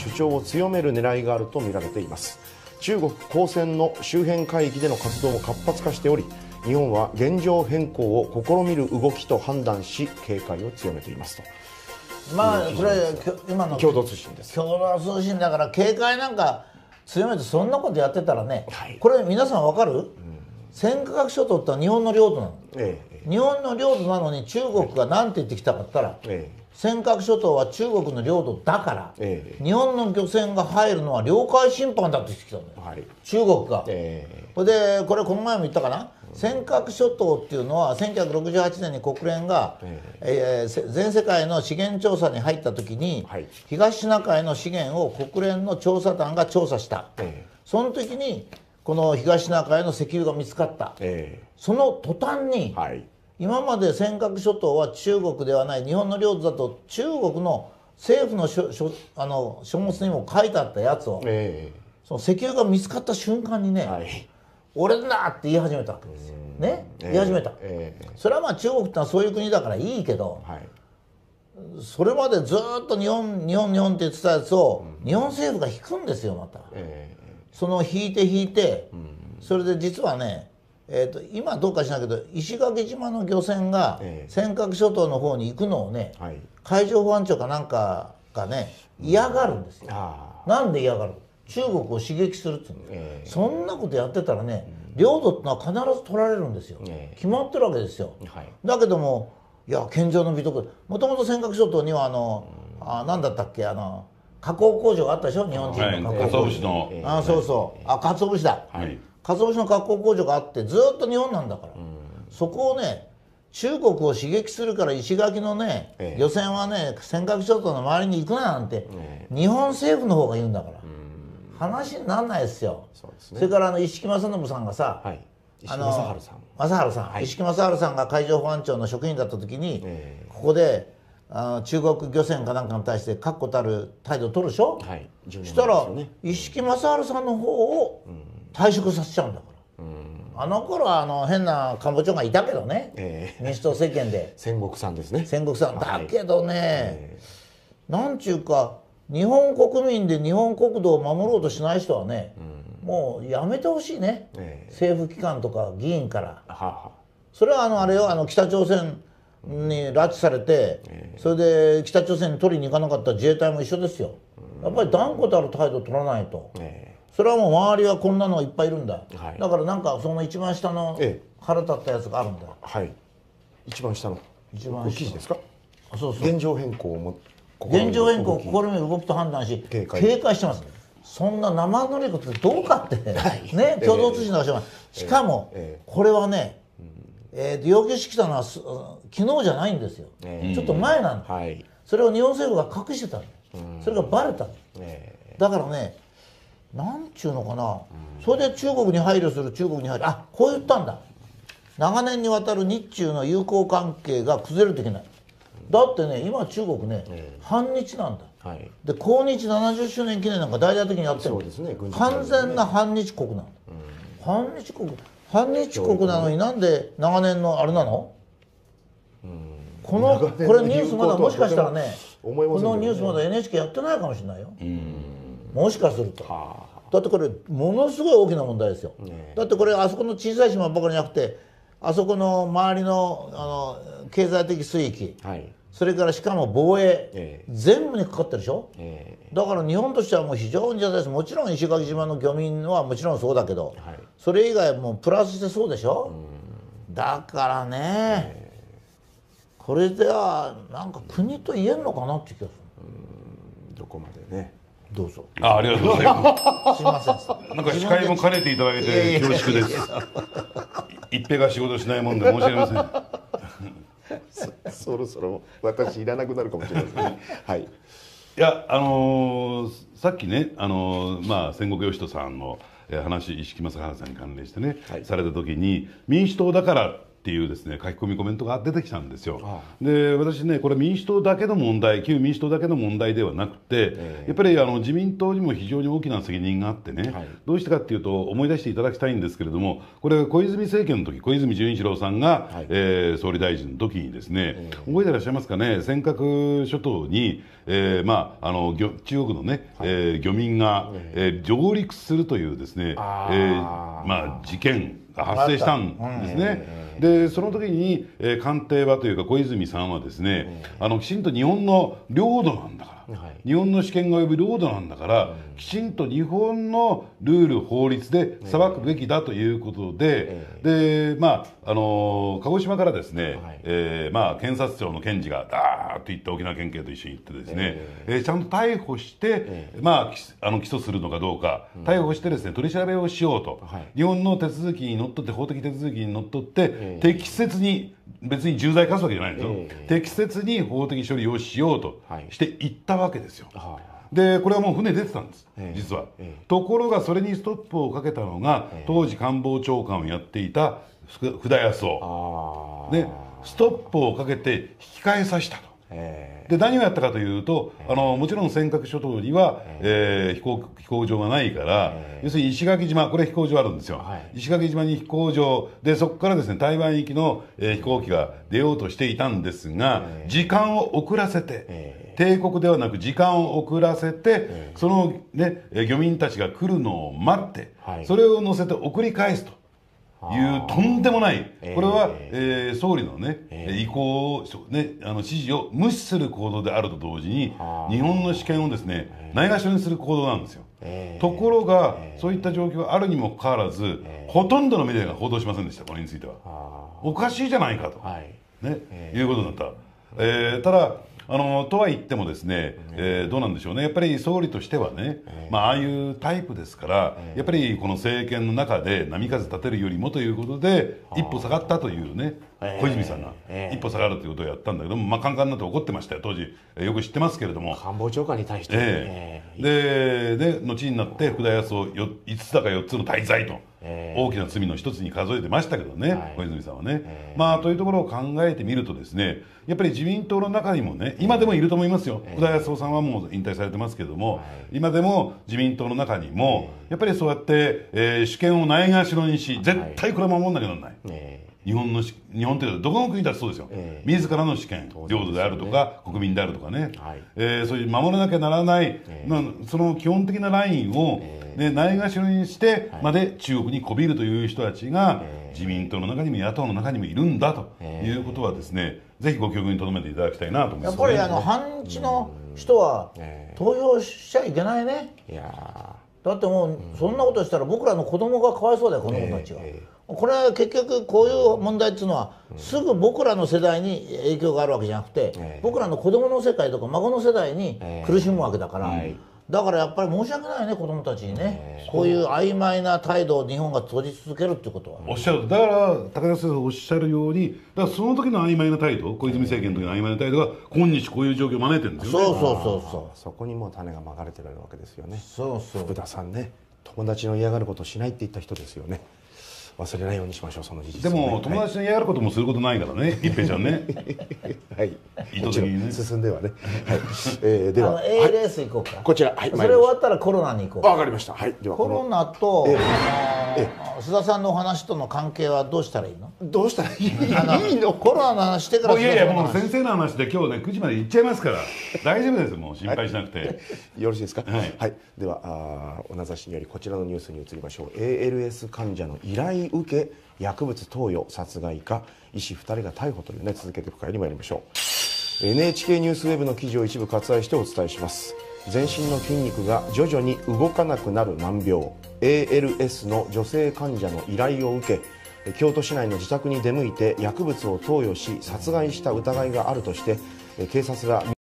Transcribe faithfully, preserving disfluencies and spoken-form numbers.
主張を強める狙いがあるとみられています。中国公船の周辺海域での活動も活発化しており、日本は現状変更を試みる動きと判断し警戒を強めていますと。 まあこれ今の共同通信です。 共同通信だから警戒なんか強めてそんなことやってたらね、 はい、 これ皆さん分かる？うん、尖閣諸島って日本の領土なの、ええ、日本の領土なのに中国が何て言ってきたかって言ったら、ええ、尖閣諸島は中国の領土だから、ええ、日本の漁船が入るのは領海侵犯だって言ってきたんだよ、はい、中国が、ええ、これでこれこの前も言ったかな、うん、尖閣諸島っていうのはせんきゅうひゃくろくじゅうはちねんに国連が、えええー、全世界の資源調査に入った時に、はい、東シナ海の資源を国連の調査団が調査した、ええ、その時にこの東シナ海の石油が見つかった、ええ、その途端に、はい、今まで尖閣諸島は中国ではない日本の領土だと中国の政府の書、書、あの書物にも書いてあったやつを、えー、その石油が見つかった瞬間にね、はい、俺だって言い始めたわけですよ、ね、えー、言い始めた、えー、それはまあ中国ってのはそういう国だからいいけど、はい、それまでずっと日本日本日本って言ってたやつを、うん、日本政府が引くんですよまた、えー、その引いて引いて、うん、それで実はね、えー、と今どうかしないけど石垣島の漁船が尖閣諸島の方に行くのをね、はい、海上保安庁かなんかがね嫌がるんですよ、うん、なんで嫌がる？中国を刺激するって言うんです、えー、そんなことやってたらね、うん、領土ってのは必ず取られるんですよ、えー、決まってるわけですよ、はい、だけどもいや建造の美徳、もともと尖閣諸島にはあの、うん、あ何だったっけ、あの加工工場があったでしょ、日本人の加工工場、 鰹節の、 ああそうそう、あ鰹節だ、はい、鰹節の加工工場があってずっと日本なんだから、うん、そこをね中国を刺激するから石垣のね、ええ、漁船はね尖閣諸島の周りに行くななんて、ええ、日本政府の方が言うんだから、うん、話にならないですよ。そうですね、それからあの石木正信さんがさ、はい、石木正治さん正治さん、はい、石木正治さんが海上保安庁の職員だった時に、ええ、ここであの中国漁船かなんかに対して確固たる態度を取るでしょ、はい、そしたら、ね、石木正治さんの方を退職させちゃうんだから、うん、あの頃はあの変な官房長がいたけどね、えー、民主党政権で戦国さんですね、 戦国さんだけどね、えー、なんちゅうか日本国民で日本国土を守ろうとしない人はね、うん、もうやめてほしいね、えー、政府機関とか議員から、はは、それはあのあれよ、あの北朝鮮に拉致されて、えー、それで北朝鮮に取りに行かなかった自衛隊も一緒ですよ、やっぱり断固たる態度を取らないと、えー、それはもう周りはこんなのがいっぱいいるんだ、はい、だからなんかその一番下の腹立ったやつがあるんだ、えー、はい一番下の一番下記事ですか、 そうそう、 現状変更をも現状変更を試みる動きと判断し警戒、警戒してます、ね、そんな生乗りことどうかって、はい、ね、共同通信の話は、えー、しかも、えー、これはね、えー、要求してきたのは昨日じゃないんですよ、えー、ちょっと前なんだ、はい、それを日本政府が隠してたんだ、それがバレたんだ、えー、だからね、なんちゅうのかな、それで中国に配慮する、中国に配慮、あ、こう言ったんだ、長年にわたる日中の友好関係が崩れるといけない、だってね今中国ね、えー、反日なんだ、はい、で抗日ななじゅっしゅうねん記念なんか大々的にやってる、ね、完全な反日国なの、うん、反日国反日国なのになんで長年のあれなの、うん、このこれニュースまだもしかしたらね、このニュースまだ エヌエイチケー やってないかもしれないよ、うん、もしかすると、はあ、だってこれものすごい大きな問題ですよ、ね、だってこれあそこの小さい島ばかりじゃなくてあそこの周りの、あの経済的水域、はい、それからしかも防衛、えー、全部にかかってるでしょ、えー、だから日本としてはもう非常に邪です。もちろん石垣島の漁民はもちろんそうだけど、はい、それ以外もプラスしてそうでしょ、うん、だからね、えー、これではなんか国と言えんのかなって気がする、 うん、どこまでね、 どうぞ。 あ、ありがとうございます。 すいません。 なんか司会も兼ねていただいて恐縮です。一平が仕事しないもんで申し訳ありません。そ, そろそろ私いらなくなるかもしれませんね。はい。いや、あのー、さっきね、あのー、まあ戦国義人さんの話、石木正治さんに関連してね、はい、された時に民主党だからっていうですね書き込みコメントが出てきたんですよ。で私ねこれ民主党だけの問題、旧民主党だけの問題ではなくて、えー、やっぱりあの自民党にも非常に大きな責任があってね、はい、どうしてかっていうと思い出していただきたいんですけれども、これ小泉政権の時、小泉純一郎さんが、はい、えー、総理大臣の時にですね、えー、覚えてらっしゃいますかね、尖閣諸島に、えーまあ、あの中国のね、はい、えー、漁民が、えー、上陸するというですね、えーまあ、事件が発生したんですね。でその時に、えー、官邸はというか小泉さんはですね、あのきちんと日本の領土なんだから、はい、日本の主権が及ぶ領土なんだから、うん、きちんと日本のルール法律で裁くべきだということで、でまああのー、鹿児島からですね、はい、えー、まあ、検察庁の検事がダーッと行って沖縄県警と一緒に行ってですね、えーえー、ちゃんと逮捕して、えー、まあ、あの起訴するのかどうか、うん、逮捕してですね取り調べをしようと、はい、日本の手続きにのっとって、法的手続きにのっとって、えー、適切に、別に重罪化すわけじゃないんですよ、えー、適切に法的処理をしようとしていったわけですよ。はい、でこれはもう船出てたんです、えー、実は、えー、ところがそれにストップをかけたのが、えー、当時官房長官をやっていた福田康夫で、ストップをかけて引き返させたと。えー、で何をやったかというと、えー、あのもちろん尖閣諸島には、えーえー、飛行飛行場がないから、えー、要するに石垣島、これ飛行場あるんですよ、はい、石垣島に飛行場で、そこからですね台湾行きの、えー、飛行機が出ようとしていたんですが、えー、時間を遅らせて、えー、帝国ではなく時間を遅らせて、えー、その、ね、漁民たちが来るのを待って、はい、それを乗せて送り返すというとんでもない、これは、えー、総理のね、えー、意向を、ね、あの指示を無視する行動であると同時に、日本の主権をですね、ないがしろにする行動なんですよ。えー、ところが、えー、そういった状況があるにもかかわらず、えー、ほとんどのメディアが報道しませんでした、これについては。おかしいじゃないかと、はい、ね、えー、いうことになった。えー、ただあのとは言ってもですね、えー、どうなんでしょうね、やっぱり総理としてはね、まあ、ああいうタイプですから、やっぱりこの政権の中で波風立てるよりもということで一歩下がったというね、小泉さんが一歩下がるということをやったんだけども、まあ、カンカンになって怒ってましたよ当時、よく知ってますけれども、 官房長官に対して、 えー、で, で後になって福田康夫いつだかよっつの大罪と、えー、大きな罪の一つに数えてましたけどね、はい、小泉さんはね、えー、まあというところを考えてみるとですね、やっぱり自民党の中にもね、今でもいると思いますよ、えー、福田康夫さんはもう引退されてますけども、はい、今でも自民党の中にも、えー、やっぱりそうやって、えー、主権をないがしろにし、絶対これは守んなきゃならない、えー日本の日本というとどこの国だってそうですよ、えー、自らの主権、領土であるとか、ね、国民であるとかね、はい、えー、そういう守らなきゃならない、えーまあ、その基本的なラインを、えーね、ないがしろにしてまで中国にこびるという人たちが、えー、自民党の中にも野党の中にもいるんだということはですね、えー、ぜひご記憶に留めていただきたいなと思います、ね、 やっぱりあの反日の人は投票しちゃいけないね。いやだってもうそんなことしたら僕らの子供がかわいそうだよ、子供たちが。えーこれは結局こういう問題っていうのはすぐ僕らの世代に影響があるわけじゃなくて、僕らの子供の世界とか孫の世代に苦しむわけだから、だからやっぱり申し訳ないね、子供たちにね、こういう曖昧な態度を日本が取り続けるっていうことは。 おっしゃる、だから高田先生がおっしゃるように、だからその時の曖昧な態度、小泉政権の時の曖昧な態度が今日こういう状況を招いてるんですよね。 そうそうそうそう、 そこにも種がまかれてるわけですよね。 そうそう、 福田さんね、友達の嫌がることをしないって言った人ですよね。忘れないようにしましょう、その事実、ね、 でも友達の嫌がることもすることないからね、一平ちゃんねはい意図的にね進んではね、はい、えー、ではエー レース行こうか、 はい、こちら、はい、 それ終わったらコロナに行こう。 わかりました、はい、ではコロナと、えーえー、須田さんのお話との関係はどうしたらいいの？ どうしたらいいの？ コロナの話してから。 いやいや、もう先生の話で今日ねくじまで行っちゃいますから大丈夫です、もう心配しなくて、はい、 よろしいですか？はい、はい、ではあお名指しによりこちらのニュースに移りましょう。 エーエルエス 患者の依頼受け薬物投与殺害か、医師ふたりが逮捕というね、続けていく会に参りましょう。 エヌエイチケー ニュースウェブの記事を一部割愛してお伝えします。全身の筋肉が徐々に動かなくなる難病 エーエルエス の女性患者の依頼を受け、京都市内の自宅に出向いて薬物を投与し殺害した疑いがあるとして警察が